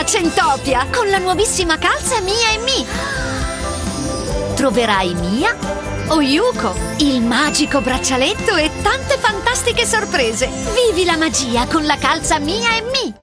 nuovissima centopia con la nuovissima calza Mia e Mi. Troverai Mia o Yuko, il magico braccialetto e tante fantastiche sorprese. Vivi la magia con la calza Mia e Mi.